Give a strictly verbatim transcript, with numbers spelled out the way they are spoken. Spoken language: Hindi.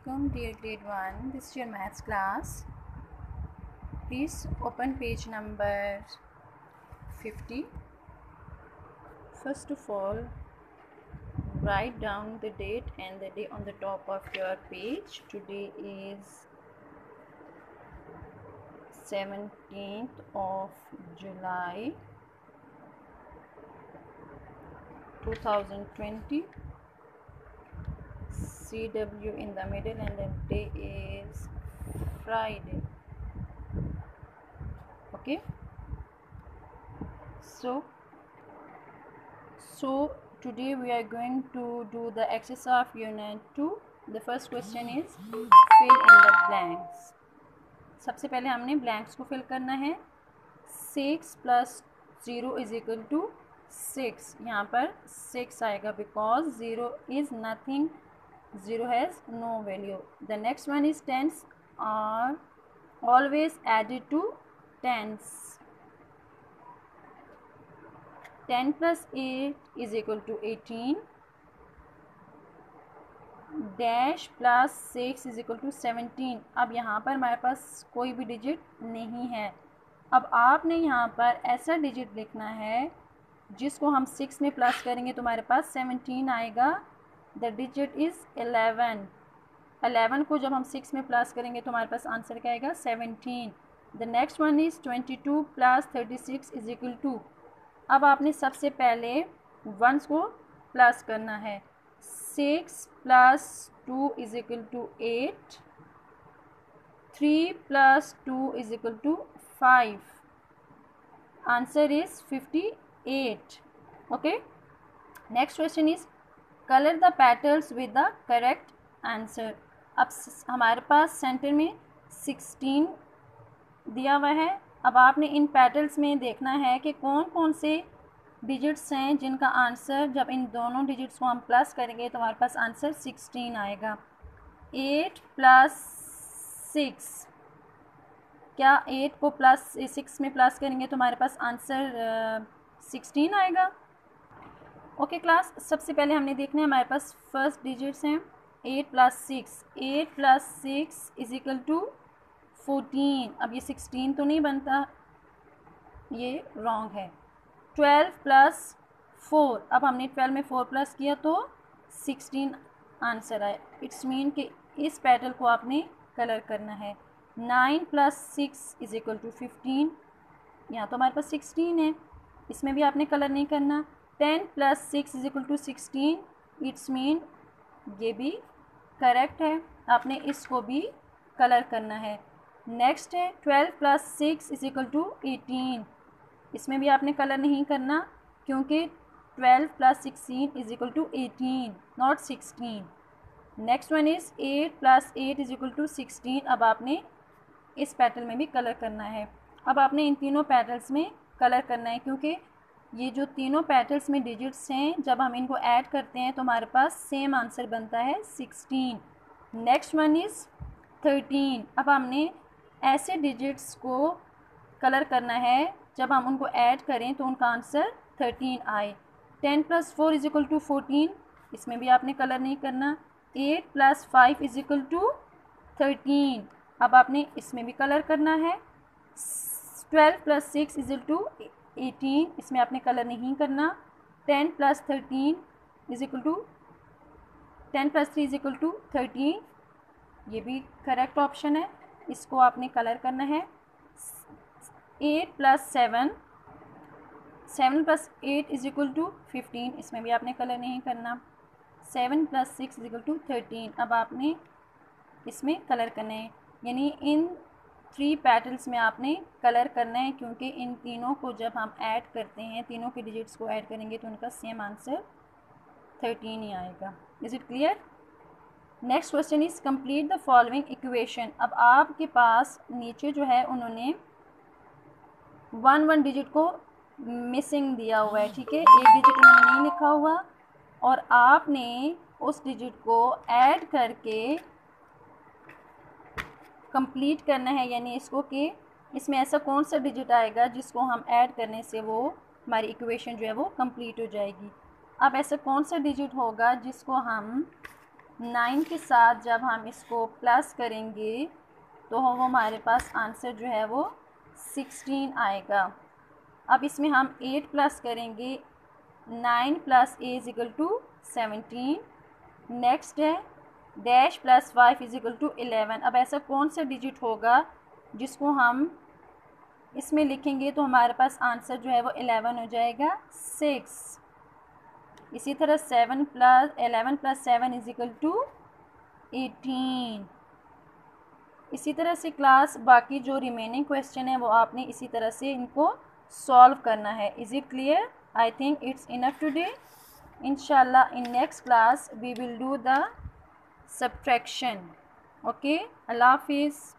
Assalamualaikum dear grade one, this is your maths class. Please open page number fifty. First of all, write down the date and the day on the top of your page. Today is seventeenth of July two thousand twenty. C W in the middle and the day is Friday. Okay, so so today we are going to do the exercise of unit two. The first question is fill in the blanks. सबसे पहले हमने ब्लैंक्स को फिल करना है. Six plus zero is equal to six. यहाँ पर सिक्स आएगा because zero is nothing. Zero has no value. The next one is tens are always added to tens. Ten plus eight is equal to eighteen. Dash plus six is equal to seventeen. अब यहाँ पर हमारे पास कोई भी डिजिट नहीं है. अब आपने यहाँ पर ऐसा डिजिट लिखना है जिसको हम सिक्स में प्लस करेंगे तो हमारे पास सेवनटीन आएगा. The digit is eleven. Eleven को जब हम सिक्स में प्लस करेंगे तो हमारे पास आंसर क्या आएगा? Seventeen. The next one is twenty two plus thirty six is equal to. अब आपने सबसे पहले वंस को प्लस करना है. Six plus two is equal to eight. Three plus two is equal to five. Answer is fifty eight. Okay, next question is colour the petals with the correct answer. अब हमारे पास सेंटर में सिक्सटीन दिया हुआ है. अब आपने इन पेटल्स में देखना है कि कौन कौन से डिजिट्स हैं जिनका आंसर जब इन दोनों डिजिट्स को हम प्लस करेंगे तो हमारे पास आंसर सिक्सटीन आएगा. एट प्लस सिक्स, क्या एट को प्लस सिक्स में प्लस करेंगे तो हमारे पास आंसर सिक्सटीन uh, आएगा. ओके okay, क्लास, सबसे पहले हमने देखना है हमारे पास फर्स्ट डिजिट्स हैं eight plus six. Eight plus six is equal to fourteen. अब ये सिक्सटीन तो नहीं बनता, ये रॉन्ग है. ट्वेल्व प्लस फोर, अब हमने ट्वेल्व में फोर प्लस किया तो सिक्सटीन आंसर आए. इट्स मीन कि इस पेटल को आपने कलर करना है. Nine plus six is equal to fifteen. यहाँ तो हमारे पास सिक्सटीन है, इसमें भी आपने कलर नहीं करना. Ten plus six is equal to sixteen. It's mean ये भी करेक्ट है, आपने इसको भी कलर करना है. नेक्स्ट है twelve plus six is equal to eighteen. इसमें भी आपने कलर नहीं करना क्योंकि twelve plus sixteen is equal to eighteen, not sixteen. Next one is eight plus eight is equal to sixteen. अब आपने इस पैटर्न में भी कलर करना है. अब आपने इन तीनों पैटर्न्स में कलर करना है क्योंकि ये जो तीनों पैटर्न्स में डिजिट्स हैं जब हम इनको ऐड करते हैं तो हमारे पास सेम आंसर बनता है sixteen. Next one is thirteen. अब हमने ऐसे डिजिट्स को कलर करना है जब हम उनको ऐड करें तो उनका आंसर थर्टीन आए. Ten plus four is equal to fourteen. इसमें भी आपने कलर नहीं करना. Eight plus five is equal to thirteen. अब आपने इसमें भी कलर करना है. Twelve plus six is equal to eighteen. इसमें आपने कलर नहीं करना. Ten plus thirteen is equal to ten plus three is equal to thirteen. ये भी करेक्ट ऑप्शन है, इसको आपने कलर करना है. Eight plus seven, seven plus eight is equal to fifteen. इसमें भी आपने कलर नहीं करना. Seven plus six is equal to thirteen. अब आपने इसमें कलर करना है, यानी इन थ्री पैटर्न्स में आपने कलर करना है क्योंकि इन तीनों को जब हम ऐड करते हैं, तीनों के डिजिट्स को ऐड करेंगे तो उनका सेम आंसर थर्टीन ही आएगा. Is it clear? Next question is complete the following equation. अब आपके पास नीचे जो है उन्होंने वन वन डिजिट को मिसिंग दिया हुआ है, ठीक है, एक डिजिट उन्होंने नहीं लिखा हुआ और आपने उस डिजिट को ऐड करके कंप्लीट करना है. यानी इसको कि इसमें ऐसा कौन सा डिजिट आएगा जिसको हम ऐड करने से वो हमारी इक्वेशन जो है वो कंप्लीट हो जाएगी. अब ऐसा कौन सा डिजिट होगा जिसको हम नाइन के साथ जब हम इसको प्लस करेंगे तो वो हमारे पास आंसर जो है वो सिक्सटीन आएगा। अब इसमें हम एट प्लस करेंगे, nine plus A is equal to seventeen. Next है dash plus five is equal to eleven. अब ऐसा कौन सा डिजिट होगा जिसको हम इसमें लिखेंगे तो हमारे पास आंसर जो है वो इलेवन हो जाएगा, सिक्स। इसी तरह seven plus eleven plus seven is equal to eighteen. इसी तरह से क्लास बाकी जो रिमेनिंग क्वेश्चन है वो आपने इसी तरह से इनको सॉल्व करना है। Is it clear? I think it's enough today. इंशाल्लाह in next class we will do the subtraction. Okay, अल्लाह हाफिज़।